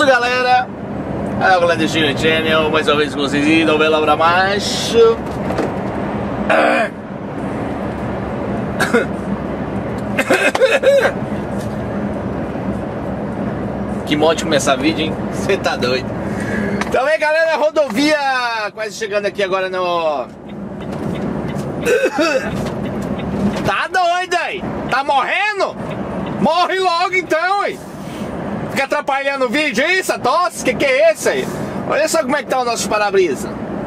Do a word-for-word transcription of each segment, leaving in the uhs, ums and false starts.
tudo, galera? É o Clandestino Channel, mais uma vez com vocês e novela pra macho. Que modo de começar vídeo, hein? Você tá doido. Então aí, galera, rodovia quase chegando aqui agora no... Tá doido aí? Tá morrendo? Morre logo então, hein? Fica atrapalhando o vídeo, é isso? A tosse? Que que é esse aí? Olha só como é que tá o nosso para-brisa.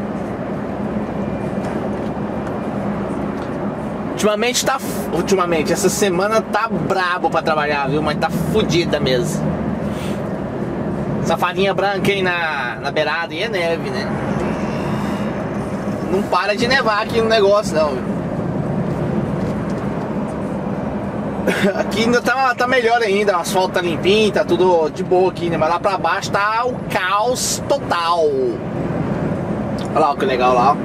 Ultimamente tá... Ultimamente, essa semana tá brabo pra trabalhar, viu? Mas tá fodida mesmo. Essa farinha branca aí na, na beirada e é neve, né? Não para de nevar aqui no negócio, não, viu? Aqui ainda tá, tá melhor ainda, o asfalto tá limpinho, tá tudo de boa aqui, né? Mas lá pra baixo tá o caos total. Olha lá, que legal lá, ó.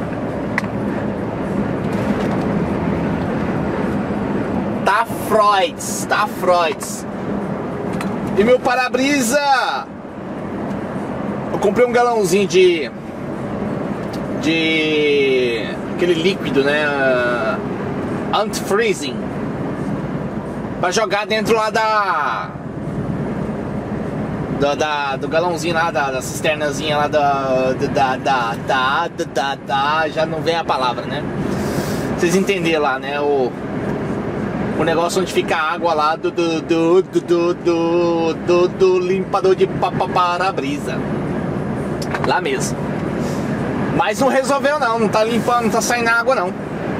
Tá Freuds, tá Freuds. E meu para-brisa, eu comprei um galãozinho de de aquele líquido, né, anti-freezing, pra jogar dentro lá da, da, da do galãozinho lá, da, da cisternazinha lá da da, da, da, da, da, da, já não vem a palavra, né? Vocês entenderam lá, né? O, o negócio onde fica a água lá do do, do, do, do, do, do, do limpador de para-brisa. Lá mesmo. Mas não resolveu não, não tá limpando, não tá saindo água não.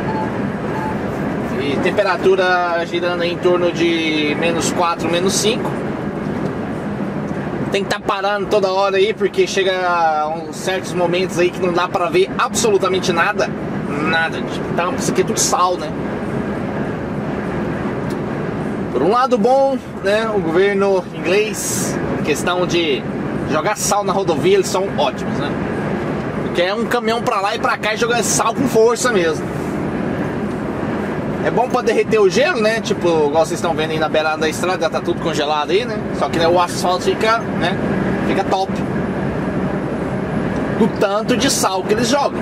E temperatura girando aí em torno de menos quatro, menos cinco. Tem que estar tá parando toda hora aí, porque chega uns certos momentos aí que não dá pra ver absolutamente nada. Nada, então isso aqui é tudo sal, né? Por um lado bom, né, o governo inglês, em questão de jogar sal na rodovia, eles são ótimos, né? Porque é um caminhão pra lá e pra cá e jogar sal com força mesmo. É bom pra derreter o gelo, né? Tipo, igual vocês estão vendo aí na beirada da estrada, tá tudo congelado aí, né? Só que né, o asfalto fica, né? Fica top. Do tanto de sal que eles jogam.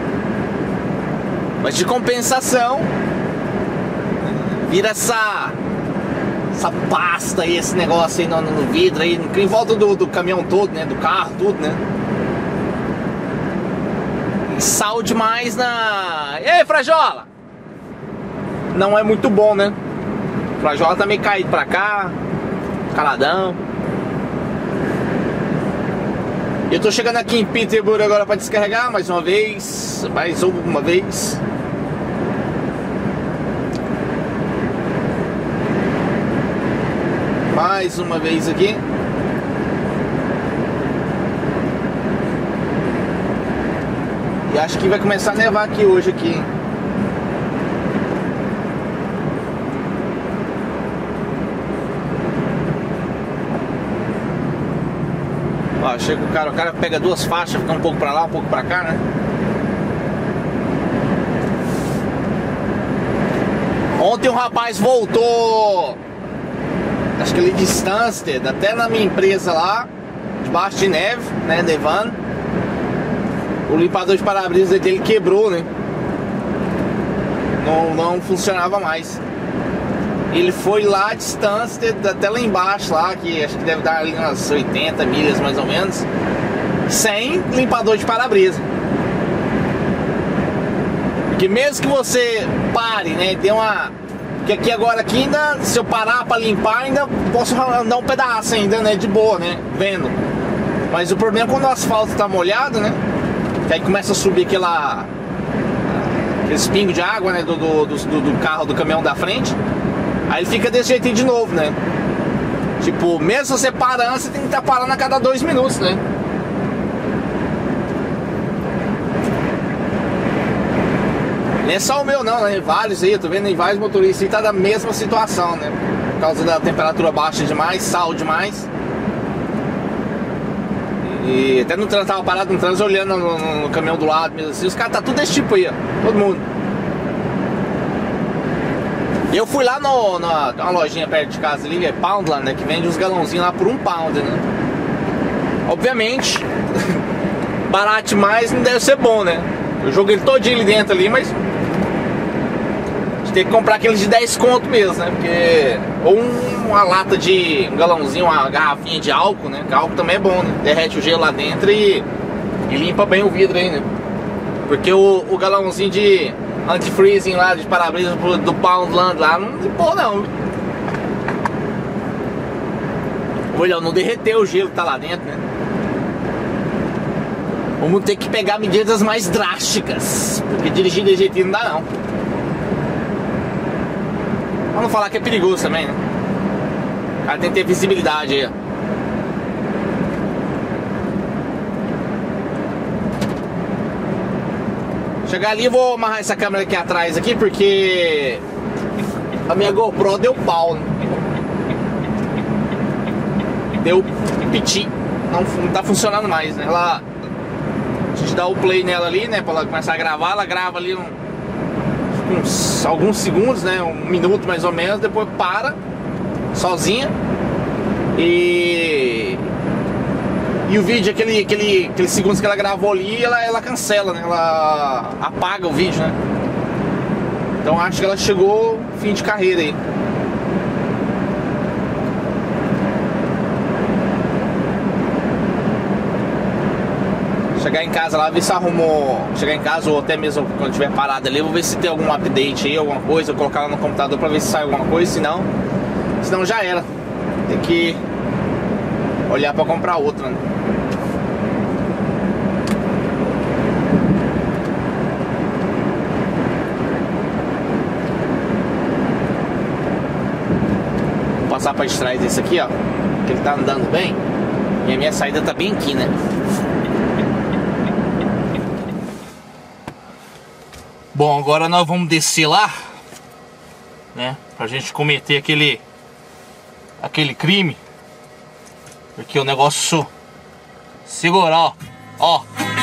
Mas de compensação, vira essa essa pasta aí, esse negócio aí no, no vidro aí, em volta do, do caminhão todo, né? Do carro, tudo, né? Sal demais na... E aí, Frajola? Não é muito bom, né? O Frajola tá meio caído pra cá, caladão. Eu tô chegando aqui em Peterborough agora pra descarregar mais uma vez. Mais uma vez. Mais uma vez aqui. E acho que vai começar a nevar aqui hoje aqui. Ó, chega o cara, o cara pega duas faixas, fica um pouco pra lá, um pouco pra cá, né? Ontem um rapaz voltou, acho que ele de Stansted, até na minha empresa lá, debaixo de neve, né, nevando. O limpador de para-brisa dele quebrou, né? Não, não funcionava mais. Ele foi lá à distância, até lá embaixo, lá, que acho que deve dar ali umas oitenta milhas mais ou menos, sem limpador de para-brisa. Porque mesmo que você pare, né? Tem uma... Porque aqui agora, aqui ainda, se eu parar pra limpar, ainda posso andar um pedaço ainda, né? De boa, né? Vendo. Mas o problema é quando o asfalto tá molhado, né? Que aí começa a subir aquela... aqueles pingos de água, né? Do, do, do, do carro, do caminhão da frente. Aí ele fica desse jeitinho de novo, né? Tipo, mesmo você parando, você tem que estar parando a cada dois minutos, né? Nem é só o meu não, né? Vários aí, eu tô vendo em vários motoristas aí tá da mesma situação, né? Por causa da temperatura baixa demais, sal demais. E até no trânsito, tava parado no trânsito olhando no, no, no caminhão do lado mesmo assim. Os caras tá tudo desse tipo aí, ó. Todo mundo. E eu fui lá no, na uma lojinha perto de casa ali, é Poundland, né? Que vende uns galãozinhos lá por um pound, né? Obviamente, barato demais não deve ser bom, né? Eu joguei ele todinho ali dentro ali, mas a gente tem que comprar aqueles de dez conto mesmo, né? Porque... Ou um, uma lata de... um galãozinho, uma garrafinha de álcool, né? Que álcool também é bom, né? Derrete o gelo lá dentro e, e limpa bem o vidro aí, né? Porque o, o galãozinho de anti-freezing lá, de para-brisa do Poundland lá, não limpou não. Olha, não derreteu o gelo que tá lá dentro, né? Vamos ter que pegar medidas mais drásticas, porque dirigir de jeitinho não dá não. Vamos falar que é perigoso também, né? O cara tem que ter visibilidade aí, ó. Chegar ali, eu vou amarrar essa câmera aqui atrás aqui, porque a minha GoPro deu pau, né? Deu piti. Não, não tá funcionando mais, né? Ela... A gente dá o play nela ali, né? Pra ela começar a gravar. Ela grava ali um, uns alguns segundos, né? Um minuto mais ou menos. Depois para sozinha. E... E o vídeo, aquele, aquele, aqueles segundos que ela gravou ali, ela, ela cancela, né? Ela apaga o vídeo, né? Então acho que ela chegou fim de carreira aí. Chegar em casa lá, ver se arrumou. Chegar em casa ou até mesmo quando tiver parado ali, eu vou ver se tem algum update aí, alguma coisa, eu colocar lá no computador pra ver se sai alguma coisa, senão. Senão já era. Tem que olhar pra comprar outra, né? Vou passar pra trás desse aqui, ó, que ele tá andando bem. E a minha saída tá bem aqui, né? Bom, agora nós vamos descer lá, né? Pra gente cometer aquele Aquele crime. Porque o negócio segurar, ó. Ó.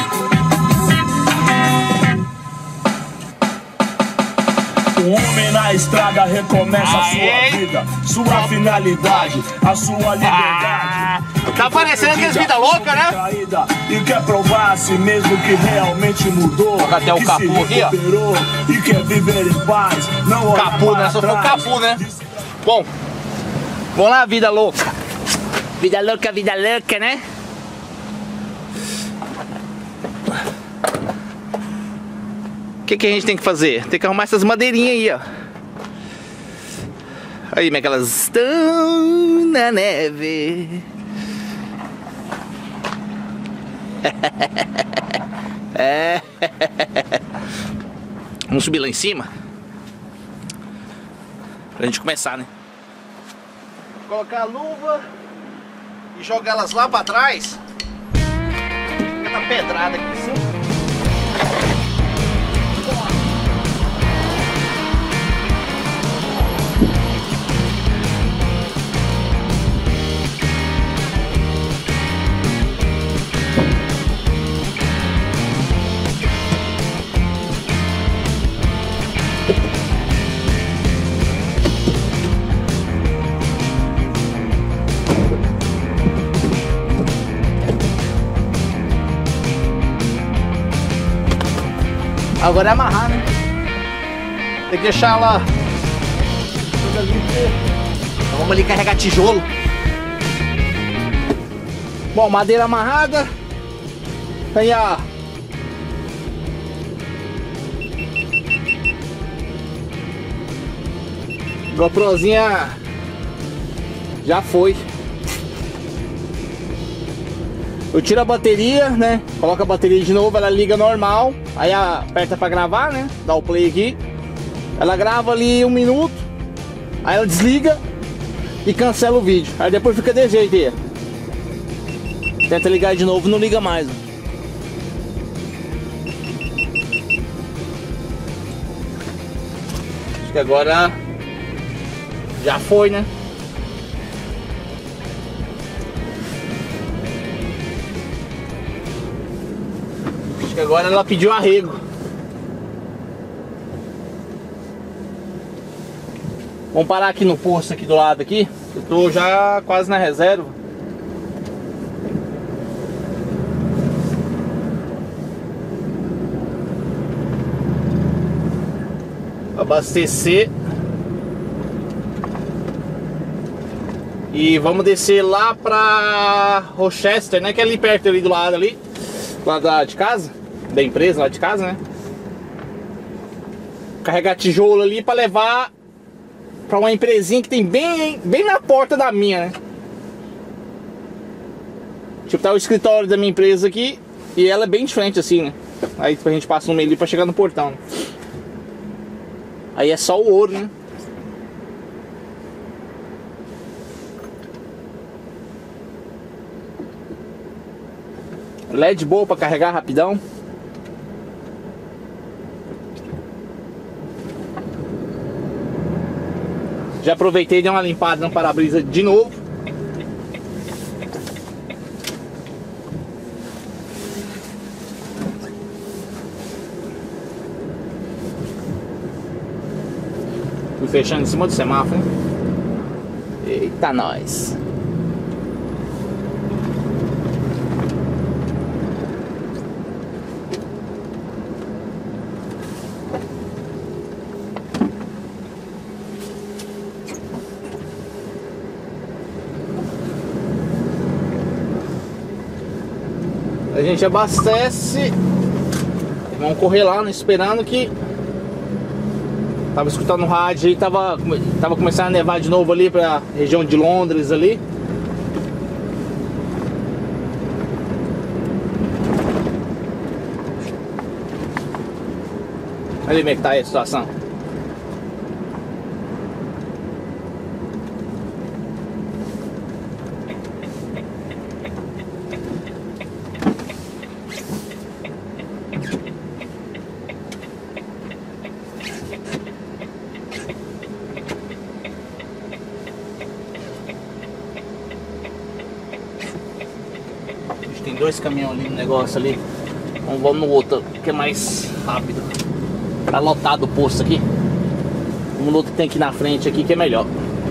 O homem na estrada recomeça Aê. a sua vida, sua finalidade, a sua liberdade. Ah, tá parecendo aqueles vida louca, né? E quer provar a si mesmo que realmente mudou. Coloca até o que capu se aqui, ó. recuperou e quer viver em paz. Não olhar Capu, para né? Só foi o trás. capu, né? Bom, vamos lá, vida louca. Vida louca, vida louca, né? O que, que a gente tem que fazer? Tem que arrumar essas madeirinhas aí, ó. Aí, como é que elas estão na neve. É. Vamos subir lá em cima pra gente começar, né? Colocar a luva e jogar elas lá pra trás. Fica na pedrada aqui assim. Agora é amarrar, né? Tem que deixar ela. Então vamos ali carregar tijolo. Bom, madeira amarrada. Tem a GoProzinha já foi. Eu tiro a bateria, né? Coloco a bateria de novo, ela liga normal. Aí aperta pra gravar, né? Dá o play aqui. Ela grava ali um minuto. Aí ela desliga e cancela o vídeo. Aí depois fica desse jeito aí. Tenta ligar de novo, não liga mais. Acho que agora já foi, né? Acho que agora ela pediu arrego. Vamos parar aqui no posto aqui do lado aqui. Eu tô já quase na reserva. abastecer. E vamos descer lá pra Rochester, né? Que é ali perto, ali do lado ali. Lá de casa, da empresa lá de casa, né? Carregar tijolo ali pra levar pra uma empresinha que tem bem, bem na porta da minha, né? Tipo, tá o escritório da minha empresa aqui e ela é bem diferente assim, né? Aí a gente passa no meio ali pra chegar no portão, né? Aí é só o ouro, né? L E D boa pra carregar rapidão. Já aproveitei e dei uma limpada no para-brisa de novo. Fui fechando em cima do semáforo, hein? Eita, nós! A gente abastece. Vamos correr lá, né, esperando que... Tava escutando no rádio aí, tava, tava começando a nevar de novo ali pra região de Londres ali. Olha como é que tá aí a situação. Tem dois caminhões ali no negócio ali. Então vamos no outro, que é mais rápido. Tá lotado o posto aqui. Vamos no outro que tem aqui na frente aqui, que é melhor.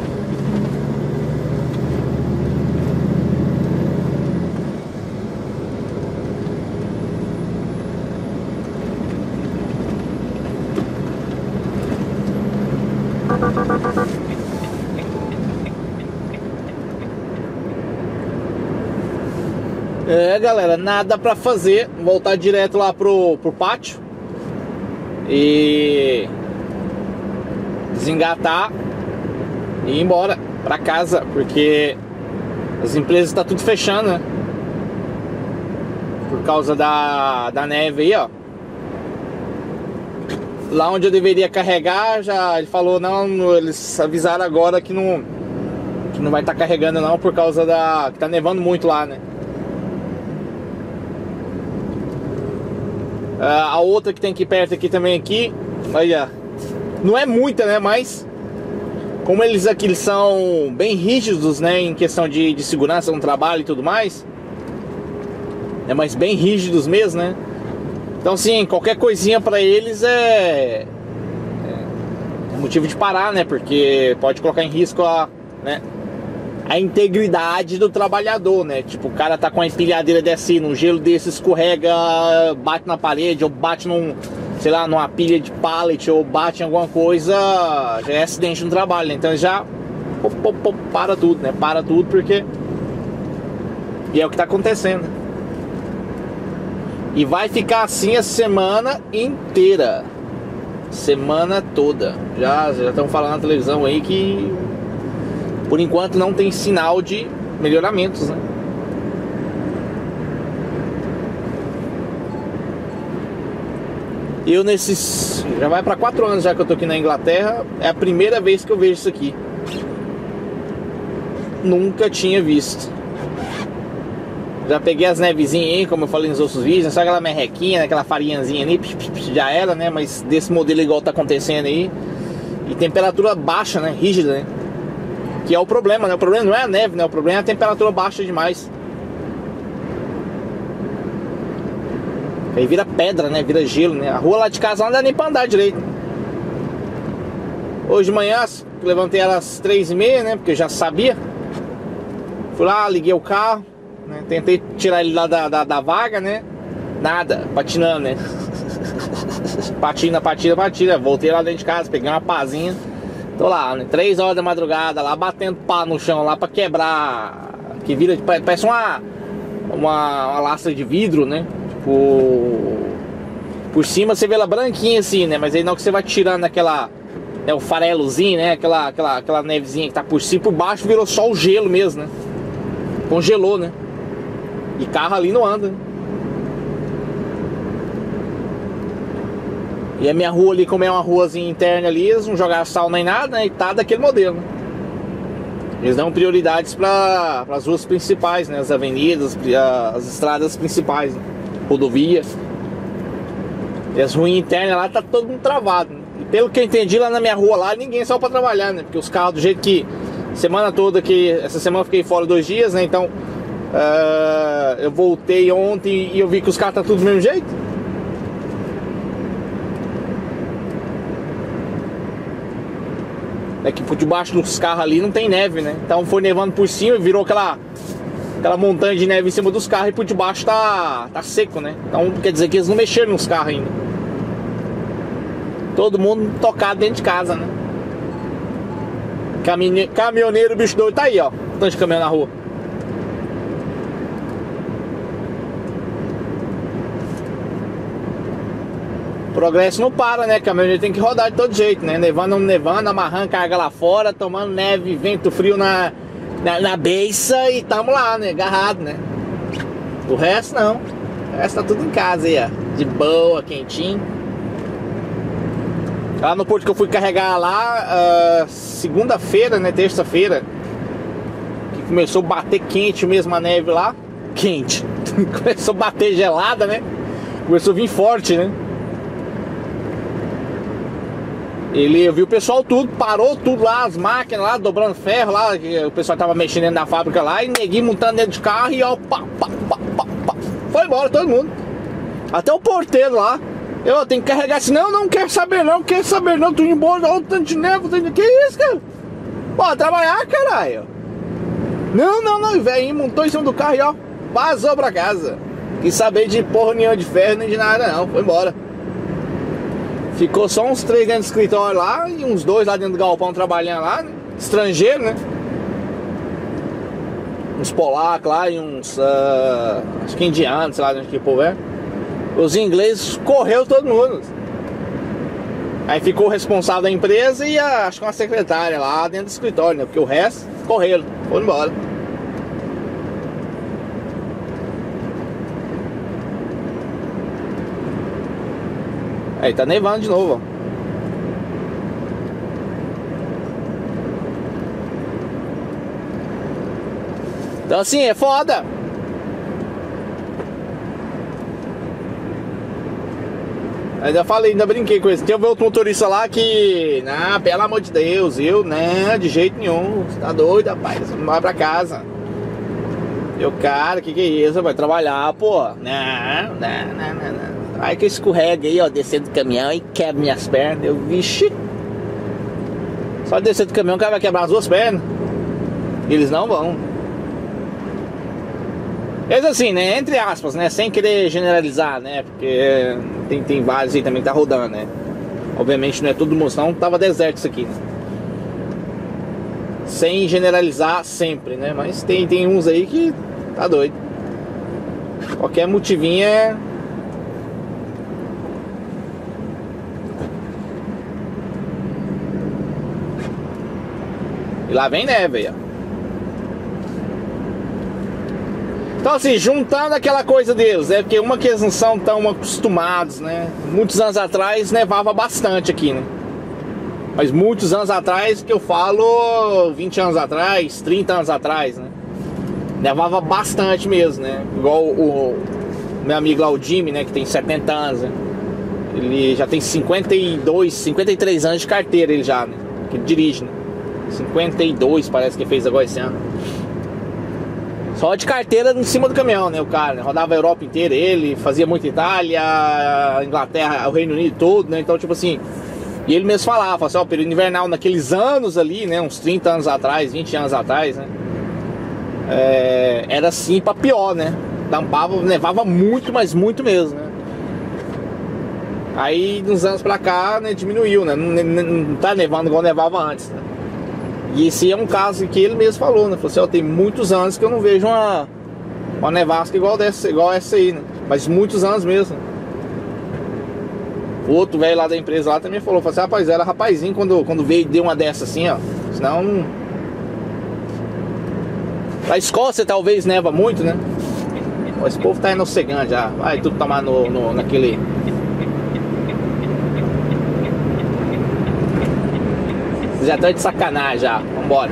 É, galera, nada pra fazer. Voltar direto lá pro, pro pátio e desengatar e ir embora pra casa, porque as empresas tá tudo fechando, né? Por causa da, da neve aí, ó. Lá onde eu deveria carregar, já ele falou, não, eles avisaram agora que não, que não vai estar tá carregando não, por causa da... que tá nevando muito lá, né? A outra que tem aqui perto aqui também aqui, olha, não é muita, né, mas como eles aqui eles são bem rígidos, né, em questão de, de segurança no trabalho e tudo mais, é, mas bem rígidos mesmo, né, então sim, qualquer coisinha pra eles é, é motivo de parar, né, porque pode colocar em risco a, né, a integridade do trabalhador, né? Tipo, o cara tá com a empilhadeira desse, num gelo desse, escorrega, bate na parede, ou bate num, sei lá, numa pilha de pallet, ou bate em alguma coisa, já é acidente no trabalho, né? Então já pop, pop, pop, para tudo, né? Para tudo, porque... E é o que tá acontecendo. E vai ficar assim a semana inteira. Semana toda. Já já estão falando na televisão aí que... por enquanto não tem sinal de melhoramentos, né? Eu nesses... já vai para quatro anos já que eu tô aqui na Inglaterra. É a primeira vez que eu vejo isso aqui. Nunca tinha visto. Já peguei as nevezinhas aí, como eu falei nos outros vídeos. Só aquela merrequinha, aquela farinhazinha ali, já era, né? Mas desse modelo igual tá acontecendo aí. E temperatura baixa, né? Rígida, né? Que é o problema, né? O problema não é a neve, né? O problema é a temperatura baixa demais. Aí vira pedra, né? Vira gelo, né? A rua lá de casa não dá nem pra andar direito. Hoje de manhã, levantei às três e meia, né? Porque eu já sabia. Fui lá, liguei o carro, né? Tentei tirar ele lá da, da, da vaga, né? Nada, patinando, né? patina, patina, patina. Voltei lá dentro de casa, peguei uma pazinha. Tô lá, né? Três horas da madrugada, lá batendo pá no chão, lá pra quebrar. Que vira, parece uma, uma, uma lastra de vidro, né? Tipo, por cima você vê ela branquinha assim, né? Mas aí não que você vai tirando aquela, né, o farelozinho, né? Aquela, aquela, aquela nevezinha que tá por cima, por baixo virou só o gelo mesmo, né? Congelou, né? E carro ali não anda, né? E a minha rua ali, como é uma ruazinha interna ali, eles não jogaram sal nem nada, né? E tá daquele modelo, né? Eles dão prioridades para as ruas principais, né? As avenidas, as estradas principais, né? Rodovia. E as ruas internas lá tá todo mundo travado, né? E pelo que eu entendi, lá na minha rua lá, ninguém saiu para trabalhar, né? Porque os carros do jeito que... Semana toda que... Essa semana eu fiquei fora dois dias, né? Então... Uh, eu voltei ontem e eu vi que os carros tá tudo do mesmo jeito. É que por debaixo dos carros ali não tem neve, né? Então foi nevando por cima e virou aquela aquela montanha de neve em cima dos carros, e por debaixo tá, tá seco, né? Então quer dizer que eles não mexeram nos carros ainda. Todo mundo tocado dentro de casa, né? Camine... Caminhoneiro, bicho doido, tá aí, ó. Tanto de caminhão na rua. Progresso não para, né? Caminhoneiro tem que rodar de todo jeito, né? Nevando, nevando, amarrando carga lá fora, tomando neve, vento frio na, na, na beiça e tamo lá, né? Agarrado, né? O resto não. O resto tá tudo em casa aí, ó. De boa, quentinho. Lá no porto que eu fui carregar lá, uh, segunda-feira, né? Terça-feira, que começou a bater quente mesmo a neve lá. Quente. Começou a bater gelada, né? Começou a vir forte, né? Ele, eu vi o pessoal tudo, parou tudo lá, as máquinas lá, dobrando ferro lá, que o pessoal tava mexendo dentro da fábrica lá, e neguinho montando dentro de carro e ó, pá, pá, pá, pá, pá. Foi embora todo mundo. Até o porteiro lá. Eu tenho que carregar assim, não, não quero saber não, quero saber não, tô indo embora, olha o tanto de neve, tanto de... Que isso, cara? Pô, trabalhar, caralho. Não, não, não, velho, montou em cima do carro e ó, vazou pra casa. Quis saber de porra nenhuma de ferro, nem de nada não, foi embora. Ficou só uns três dentro do escritório lá e uns dois lá dentro do galpão trabalhando lá, né? Estrangeiro, né? Uns polacos lá e uns, uh, acho que indianos, sei lá de onde que povo é. Os ingleses correu todo mundo. Aí ficou o responsável da empresa e a, acho que uma secretária lá dentro do escritório, né? Porque o resto correram, foram embora. Aí tá nevando de novo, ó. Então assim, é foda. Ainda falei, ainda brinquei com isso. Tem outro motorista lá que... Não, pelo amor de Deus, eu, né, de jeito nenhum. Você tá doido, rapaz, você não vai pra casa. Eu, cara, que que é isso? Vai trabalhar, pô. Não, não, não, não, não. Aí que eu escorrego aí, ó, descendo do caminhão e quebra minhas pernas. Eu, vixe. Só descer do caminhão o cara vai quebrar as duas pernas. Eles não vão. Eles assim, né, entre aspas, né, sem querer generalizar, né, porque tem, tem vários aí também que tá rodando, né. Obviamente não é todo mundo, senão tava deserto isso aqui, né. Sem generalizar sempre, né, mas tem, tem uns aí que tá doido. Qualquer motivinho é... E lá vem neve aí, ó. Então assim, juntando aquela coisa deles, é porque uma que eles não são tão acostumados, né? Muitos anos atrás nevava bastante aqui, né? Mas muitos anos atrás, que eu falo vinte anos atrás, trinta anos atrás, né? Nevava bastante mesmo, né? Igual o, o meu amigo lá, o Jimmy, né? Que tem setenta anos, né? Ele já tem cinquenta e dois, cinquenta e três anos de carteira, ele já, né? Que ele dirige, né? cinquenta e dois parece que fez agora esse ano. Só de carteira em cima do caminhão, né, o cara, né? Rodava a Europa inteira, ele fazia muito Itália, Inglaterra, o Reino Unido todo, né, então tipo assim, e ele mesmo falava, falava assim, ó, o período invernal naqueles anos ali, né, uns trinta anos atrás, vinte anos atrás, né, é, era assim pra pior, né, tampava, nevava muito, mas muito mesmo, né. Aí, uns anos pra cá, né, diminuiu, né? Não, não, não tá nevando igual nevava antes, né? E esse é um caso que ele mesmo falou, né? Falou assim, ó, tem muitos anos que eu não vejo uma, uma nevasca igual, dessa, igual essa aí, né? Mas muitos anos mesmo. O outro velho lá da empresa lá também falou, falou assim, rapaz, era rapazinho quando, quando veio e deu uma dessa assim, ó. Senão... A Escócia talvez neva muito, né? Esse povo tá indo ofegante já. Vai tudo tomar no, no, naquele... Já tá de sacanagem já. Vambora.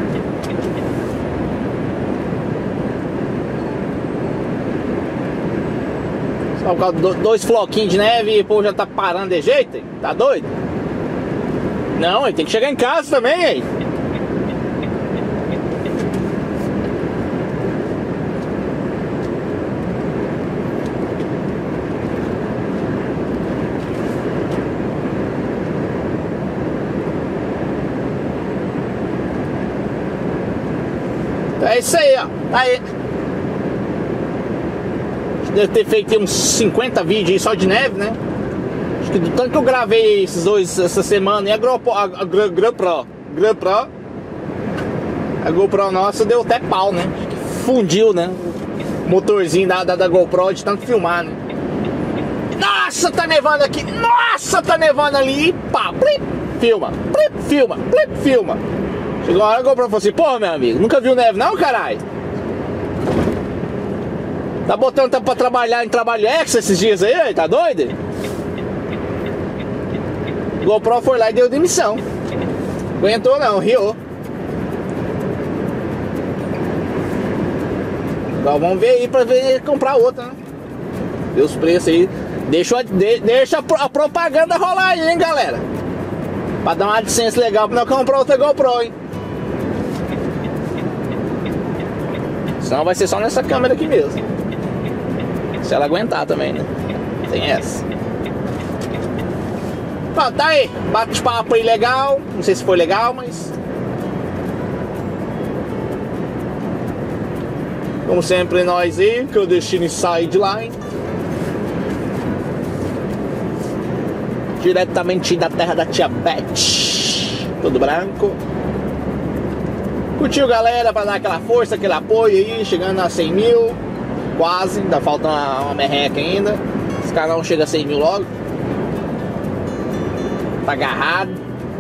Só por causa de dois floquinhos de neve e o povo já tá parando de jeito, hein? Tá doido? Não, ele tem que chegar em casa também, hein? É isso aí, ó. Aí. Deve ter feito uns cinquenta vídeos aí só de neve, né? Acho que do tanto que eu gravei esses dois essa semana, e a GoPro, a, a GoPro, GoPro, a GoPro nossa deu até pau, né? Fundiu, né? O motorzinho da, da, da GoPro de tanto filmar, né? Nossa, tá nevando aqui! Nossa, tá nevando ali! E pá, plip, filma, plip, filma, plip, filma. Chegou a hora a GoPro falou assim, pô, meu amigo, nunca viu neve não, caralho? Tá botando tempo pra trabalhar em trabalho extra esses dias aí, tá doido? GoPro foi lá e deu demissão. Aguentou não, riu. Agora vamos ver aí pra ver comprar outra, né? Ver os preços aí. Deixa, de, deixa a propaganda rolar aí, hein, galera? Pra dar uma licença legal pra não comprar outra GoPro, hein? Senão vai ser só nessa câmera aqui mesmo. Se ela aguentar também, né? Tem essa. Bom, tá aí. Bate-papo aí legal. Não sei se foi legal, mas... Como sempre, nós aí, que eu destino Sideline. Diretamente da terra da tia Beth. Tudo branco. Curtiu, galera, pra dar aquela força, aquele apoio aí, chegando a cem mil. Quase, ainda falta uma, uma merreca ainda. Esse canal chega a cem mil logo. Tá agarrado.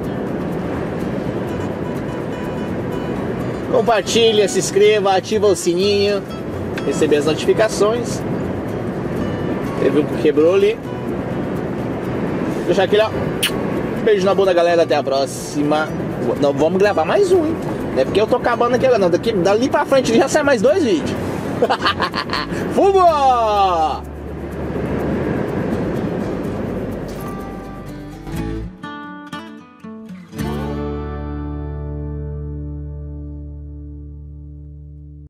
Compartilha, se inscreva, ativa o sininho, receber as notificações. Teve um que quebrou ali. Vou deixar aquele, ó. Beijo na bunda, galera, até a próxima. Não, vamos gravar mais um, hein? Não é porque eu tô acabando aqui, não. Daqui, dali pra frente já sai mais dois vídeos. Fumou!